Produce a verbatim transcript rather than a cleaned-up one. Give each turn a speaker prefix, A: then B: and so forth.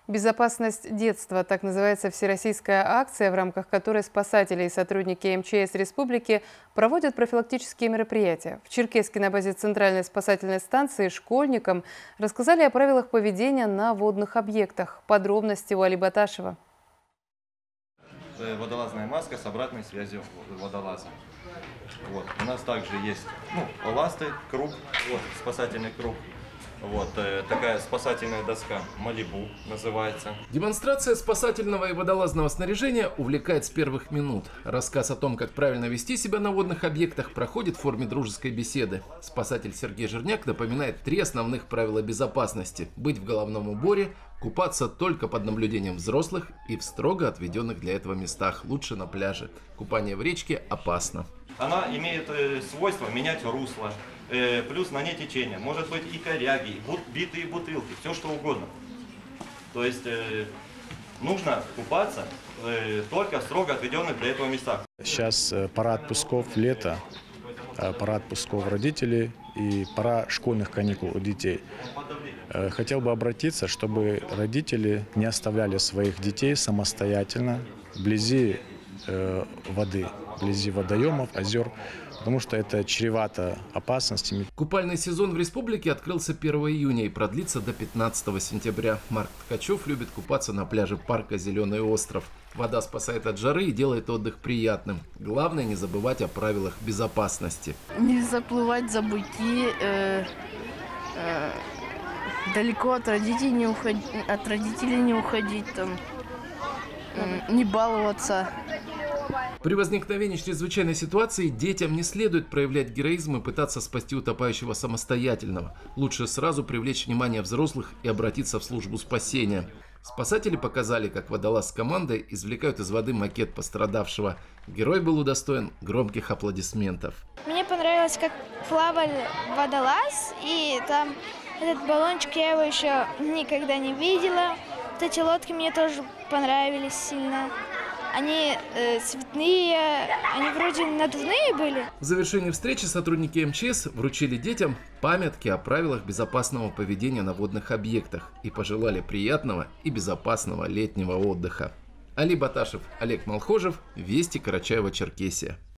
A: Безопасность детства – так называется всероссийская акция, в рамках которой спасатели и сотрудники эм че эс республики проводят профилактические мероприятия. В Черкесске на базе Центральной спасательной станции школьникам рассказали о правилах поведения на водных объектах. Подробности у Али Баташева.
B: Водолазная маска с обратной связью водолаза. Вот. У нас также есть ну, ласты, круг, вот, спасательный круг. Вот э, такая спасательная доска Малибу называется.
C: Демонстрация спасательного и водолазного снаряжения увлекает с первых минут. Рассказ о том, как правильно вести себя на водных объектах, проходит в форме дружеской беседы. Спасатель Сергей Жирняк напоминает три основных правила безопасности: быть в головном уборе, купаться только под наблюдением взрослых и в строго отведенных для этого местах, лучше на пляже. Купание в речке опасно.
B: Она имеет э, свойство менять русло, э, плюс на ней течение. Может быть и коряги, и бут, битые бутылки, все что угодно. То есть э, нужно купаться э, только в строго отведенных для этого местах.
D: Сейчас э, пора отпусков лета, э, пора отпусков родителей и пора школьных каникул у детей. Э, хотел бы обратиться, чтобы родители не оставляли своих детей самостоятельно вблизи э, воды. вблизи водоемов, озер, потому что это чревато опасностями.
C: Купальный сезон в республике открылся первого июня и продлится до пятнадцатого сентября. Марк Ткачев любит купаться на пляже парка «Зеленый остров». Вода спасает от жары и делает отдых приятным. Главное не забывать о правилах безопасности.
E: Не заплывать за буйки, э, э, далеко от родителей не уходить, от родителей не уходить, там, э, не баловаться.
C: При возникновении чрезвычайной ситуации детям не следует проявлять героизм и пытаться спасти утопающего самостоятельного. Лучше сразу привлечь внимание взрослых и обратиться в службу спасения. Спасатели показали, как водолаз с командой извлекают из воды макет пострадавшего. Герой был удостоен громких аплодисментов.
F: Мне понравилось, как плавал водолаз, и там этот баллончик, я его еще никогда не видела. Вот эти лодки мне тоже понравились сильно. Они э, цветные, они вроде надувные были.
C: В завершении встречи сотрудники эм че эс вручили детям памятки о правилах безопасного поведения на водных объектах и пожелали приятного и безопасного летнего отдыха. Али Баташев, Олег Малхожев, Вести, Карачаево-Черкесия.